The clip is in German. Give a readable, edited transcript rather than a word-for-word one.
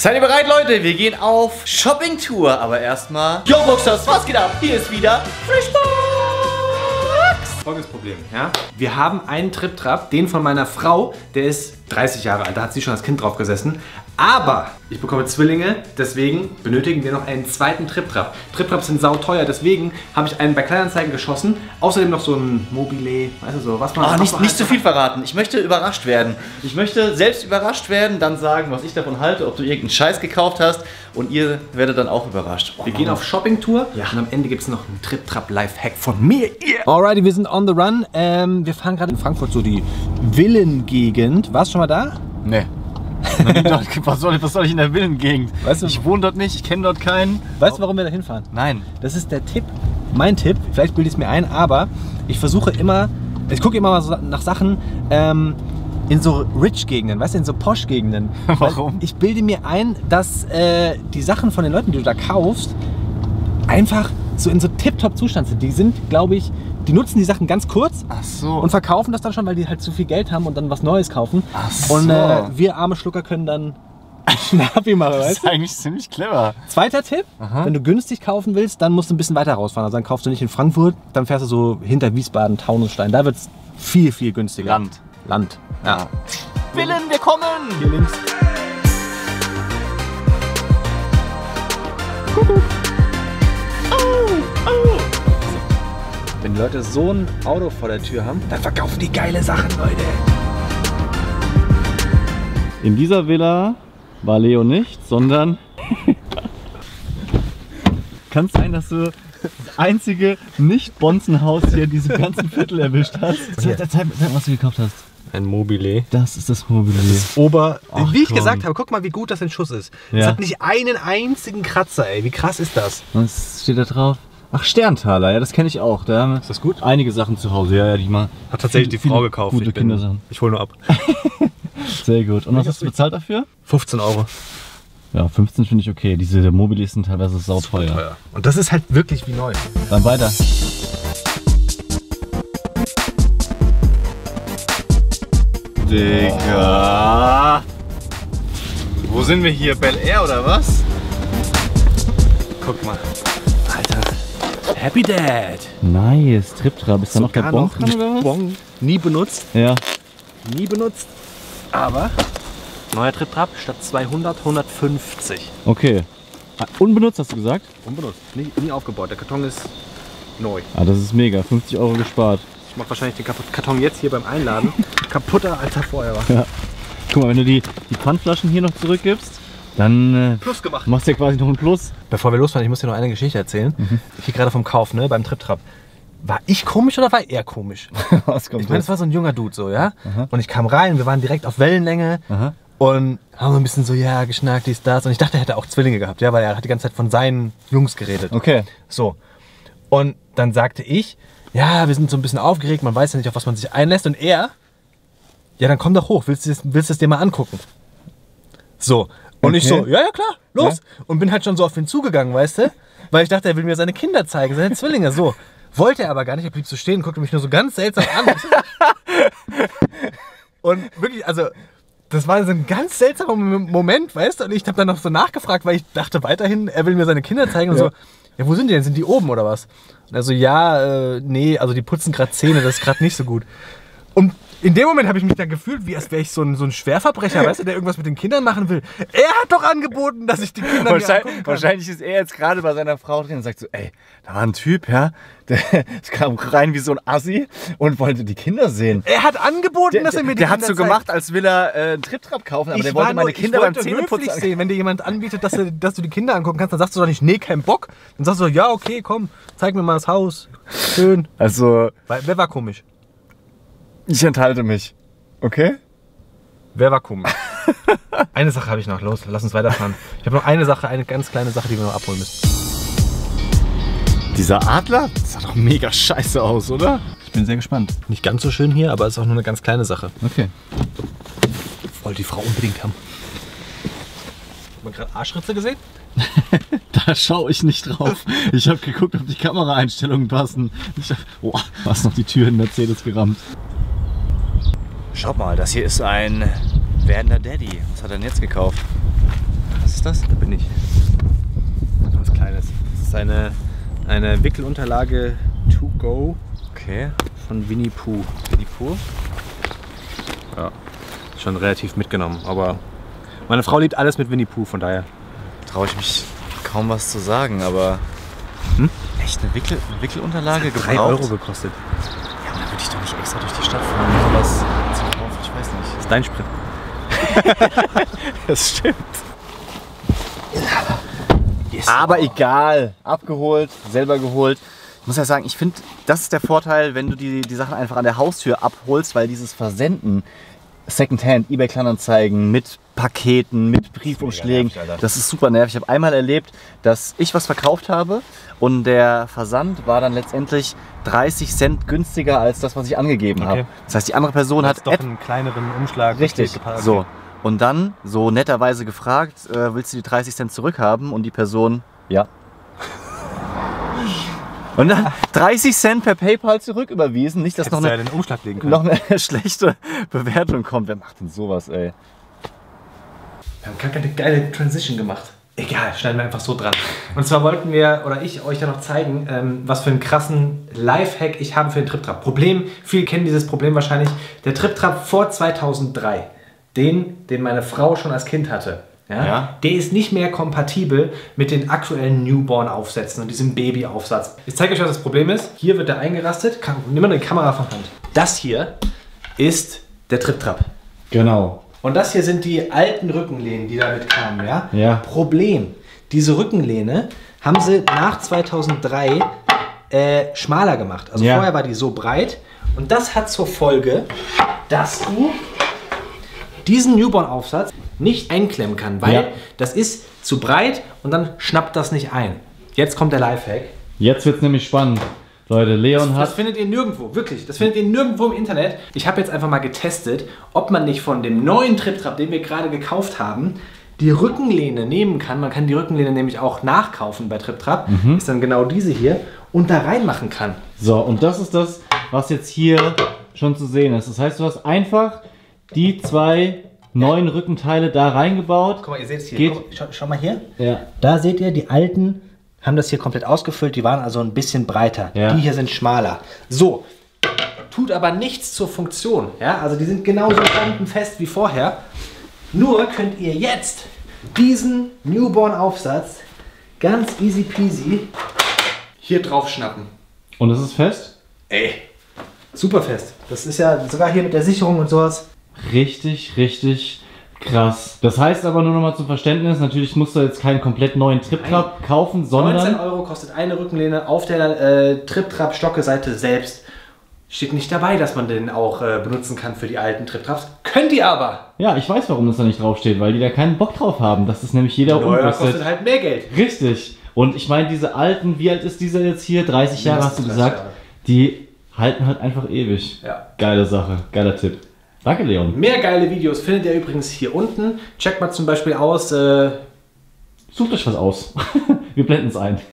Seid ihr bereit, Leute? Wir gehen auf Shopping-Tour. Aber erstmal... Yo, Boxers, was geht ab? Hier ist wieder Frischbox. Folgendes Problem, ja? Wir haben einen Trip-Trap, den von meiner Frau, der ist 30 Jahre alt, da hat sie schon als Kind drauf gesessen. Aber ich bekomme Zwillinge, deswegen benötigen wir noch einen zweiten Trip-Trap. Trip-Traps sind sauteuer, deswegen habe ich einen bei Kleinanzeigen geschossen. Außerdem noch so ein Mobile, weißt du so, was man... Nicht zu viel verraten. Ich möchte überrascht werden. Ich möchte selbst überrascht werden, dann sagen, was ich davon halte, ob du irgendeinen Scheiß gekauft hast und ihr werdet dann auch überrascht. Wir gehen auf Shopping-Tour und am Ende gibt es noch einen Trip-Trap-Life-Hack von mir. Alrighty, wir sind on the run. Wir fahren gerade in Frankfurt so die Villengegend. Warst du schon mal da? Nee. Was soll ich in der Villengegend? Weißt du, ich wohne dort nicht, ich kenne dort keinen. Weißt du, warum wir da hinfahren? Nein. Das ist der Tipp, mein Tipp, vielleicht bilde ich es mir ein, aber ich versuche immer, ich gucke immer mal so nach Sachen in so Rich-Gegenden, weißt du, in so Posh-Gegenden. Warum? Ich bilde mir ein, dass die Sachen von den Leuten, die du da kaufst, einfach so in so Tip-Top-Zustand sind. Die sind, glaube ich, die nutzen die Sachen ganz kurz und verkaufen das dann schon, weil die halt zu viel Geld haben und dann was Neues kaufen. Ach so. Und wir arme Schlucker können dann Schnappi machen, Das weißt ist du? eigentlich ziemlich clever. Zweiter Tipp, wenn du günstig kaufen willst, dann musst du ein bisschen weiter rausfahren. Also dann kaufst du nicht in Frankfurt, dann fährst du so hinter Wiesbaden, Taunusstein. Da wird es viel, viel günstiger. Land. Ja. Villen, wir kommen! Hier links. Wenn die Leute so ein Auto vor der Tür haben, dann verkaufen die geile Sachen, Leute. In dieser Villa war Leo nicht, sondern... Kann es sein, dass du das einzige Nicht-Bonzenhaus hier in diesem ganzen Viertel erwischt hast? Zeig mal, was du gekauft hast. Ein Mobile. Das ist das Mobile. Wie ich komm. gesagt habe, guck mal, wie gut das in Schuss ist. Es Ja. hat nicht einen einzigen Kratzer, ey. Wie krass ist das? Was steht da drauf? Ach, Sterntaler, ja, das kenne ich auch. Da haben Ist das gut? einige Sachen zu Hause, ja, die mal. Hat tatsächlich die Frau gekauft. Gute Kindersachen. Ich hole nur ab. Sehr gut. Und was hast du bezahlt dafür? 15 Euro. Ja, 15 finde ich okay. Diese Mobilis sind teilweise sauteuer. Und das ist halt wirklich wie neu. Dann weiter. Digga. Wo sind wir hier? Bel Air oder was? Guck mal. Alter. Happy Dad. Nice. Trip-Trap. Ist da noch der Sogar Bon noch dran oder was? Bon. Nie benutzt. Ja. Nie benutzt. Aber neuer Trip-Trap statt 200, 150. Okay. Unbenutzt hast du gesagt? Unbenutzt. Nie aufgebaut. Der Karton ist neu. Ah, das ist mega. 50 Euro gespart. Ich mach wahrscheinlich den Karton jetzt hier beim Einladen kaputter, als er vorher war. Ja. Guck mal, wenn du die Pfandflaschen hier noch zurückgibst, dann Plus gemacht. machst du ja quasi noch ein Plus. Bevor wir losfahren, ich muss dir noch eine Geschichte erzählen. Ich gehe gerade vom Kauf, ne, beim Trip-Trap. War ich komisch oder war er komisch? Was kommt Ich meine, es war so ein junger Dude so, ja? Und ich kam rein, wir waren direkt auf Wellenlänge und haben so ein bisschen so, ja, geschnackt, dies, das. Und ich dachte, er hätte auch Zwillinge gehabt, ja, weil er hat die ganze Zeit von seinen Jungs geredet. Okay. So. Und dann sagte ich, ja, wir sind so ein bisschen aufgeregt, man weiß ja nicht, auf was man sich einlässt. Und er, ja, dann komm doch hoch, willst du es dir mal angucken? So. Und ich so, ja, klar, los. Ja? Und bin halt schon so auf ihn zugegangen, weißt du? Weil ich dachte, er will mir seine Kinder zeigen, seine Zwillinge, so. Wollte er aber gar nicht, er blieb so stehen, guckte mich nur so ganz seltsam an. Und wirklich, also, das war so ein ganz seltsamer Moment, weißt du? Und ich habe dann noch so nachgefragt, weil ich dachte weiterhin, er will mir seine Kinder zeigen und so. Ja, wo sind die denn? Sind die oben oder was? Und er so, ja, nee, also die putzen gerade Zähne, das ist gerade nicht so gut. Und in dem Moment habe ich mich dann gefühlt, wie als wäre ich so ein Schwerverbrecher, weißt du, der irgendwas mit den Kindern machen will. Er hat doch angeboten, dass ich die Kinder mir angucken kann. Wahrscheinlich ist er jetzt gerade bei seiner Frau drin und sagt so, ey, da war ein Typ, ja, der kam rein wie so ein Assi und wollte die Kinder sehen. Er hat angeboten, dass er mir die Der Kinder hat so zeigt. gemacht, als will er einen Trip-Trap kaufen, aber der wollte meine Kinder beim Zähneputzen höflich sehen. Wenn dir jemand anbietet, dass du die Kinder angucken kannst, dann sagst du doch nicht, nee, kein Bock. Dann sagst du, ja, okay, komm, zeig mir mal das Haus. Schön. Also, Wer war komisch? ich enthalte mich. Okay? Wer war komisch? Eine Sache habe ich noch. Los, lass uns weiterfahren. Ich habe noch eine Sache, eine ganz kleine Sache, die wir noch abholen müssen. Dieser Adler? Das sah doch mega scheiße aus, oder? Ich bin sehr gespannt. Nicht ganz so schön hier, aber es ist auch nur eine ganz kleine Sache. Okay. Wollte die Frau unbedingt haben. Hat man gerade Arschritze gesehen? Da schaue ich nicht drauf. Ich habe geguckt, ob die Kameraeinstellungen passen. Oh, hast noch die Tür in Mercedes gerammt. Schaut mal, das hier ist ein werdender Daddy. Was hat er denn jetzt gekauft? Was ist ist das? Da bin ich. Was Kleines. Das ist eine Wickelunterlage To Go Okay. von Winnie Pooh. Winnie Pooh? Ja, schon relativ mitgenommen. Aber meine Frau liebt alles mit Winnie Pooh, von daher. Traue ich mich kaum was zu sagen, aber... Echt eine Wickelunterlage Das hat gebraucht? 3 € gekostet. Ja, aber dann würde ich doch nicht extra durch die Stadt fahren, um sowas zu kaufen. Ich weiß nicht. Das ist dein Sprit. Das stimmt. Aber egal. Abgeholt, selber geholt. Ich muss ja sagen, ich finde, das ist der Vorteil, wenn du die Sachen einfach an der Haustür abholst, weil dieses Versenden, Secondhand, eBay Kleinanzeigen mit Paketen, mit Briefumschlägen, nervig, Alter. das ist super nervig. Ich habe einmal erlebt, dass ich was verkauft habe und der Versand war dann letztendlich 30 Cent günstiger als das, was ich angegeben habe. Das heißt, die andere Person hat doch einen kleineren Umschlag. richtig so. Und dann so netterweise gefragt, willst du die 30 Cent zurückhaben? Und die Person, ja. Und dann 30 Cent per PayPal zurücküberwiesen. Nicht, dass noch den Umschlag legen können. noch eine schlechte Bewertung kommt. Wer macht denn sowas, ey? Wir haben gar keine geile Transition gemacht. Egal, schneiden wir einfach so dran. Und zwar wollten wir, oder ich euch ja noch zeigen, was für einen krassen Lifehack ich habe für den TripTrap. Problem, viele kennen dieses Problem wahrscheinlich. Der TripTrap vor 2003, den meine Frau schon als Kind hatte, Ja. der ist nicht mehr kompatibel mit den aktuellen Newborn-Aufsätzen und diesem Baby-Aufsatz. Ich zeige euch, was das Problem ist. Hier wird er eingerastet. Nimm mal eine Kamera von Hand. Das hier ist der TripTrap. Genau. Und das hier sind die alten Rückenlehnen, die damit kamen. Ja? Ja. Problem, diese Rückenlehne haben sie nach 2003 schmaler gemacht. Also Ja. vorher war die so breit. Und das hat zur Folge, dass du diesen Newborn-Aufsatz nicht einklemmen kann, weil Ja. das ist zu breit und dann schnappt das nicht ein. Jetzt kommt der Lifehack. Jetzt wird's nämlich spannend. Leute, Leon Das hat... findet ihr nirgendwo, wirklich. Das findet ihr nirgendwo im Internet. Ich habe jetzt einfach mal getestet, ob man nicht von dem neuen TripTrap, den wir gerade gekauft haben, die Rückenlehne nehmen kann. Man kann die Rückenlehne nämlich auch nachkaufen bei TripTrap. Ist dann genau diese hier. Und da reinmachen kann. So, und das ist das, was jetzt hier schon zu sehen ist. Das heißt, du hast einfach die 2 neuen Rückenteile da reingebaut. Guck mal, ihr seht es hier. Geht. Schau mal hier. Ja. Da seht ihr, die alten haben das hier komplett ausgefüllt. Die waren also ein bisschen breiter. Ja. Die hier sind schmaler. So, tut aber nichts zur Funktion. Ja? Also die sind genauso fest wie vorher. Nur könnt ihr jetzt diesen Newborn-Aufsatz ganz easy peasy hier drauf schnappen. Und es ist fest? Ey, super fest. Das ist ja sogar hier mit der Sicherung und sowas. Richtig, richtig krass. Das heißt aber nur noch mal zum Verständnis, natürlich musst du jetzt keinen komplett neuen TripTrap kaufen, 19 sondern... € kostet eine Rückenlehne auf der TripTrap-Stocke-Seite selbst. Steht nicht dabei, dass man den auch benutzen kann für die alten TripTraps. Könnt ihr aber! Ja, ich weiß, warum das da nicht draufsteht, weil die da keinen Bock drauf haben. Das ist nämlich jeder Neuer unrüstet. kostet halt mehr Geld. Richtig. Und ich meine, diese alten, wie alt ist dieser jetzt hier? 30 Jahre hast du Mindestens 30 gesagt. Jahre. Die halten halt einfach ewig. Ja. Geile Sache, geiler Tipp. Danke, Leon. Mehr geile Videos findet ihr übrigens hier unten. Checkt mal zum Beispiel aus. Sucht euch was aus. Wir blenden es ein.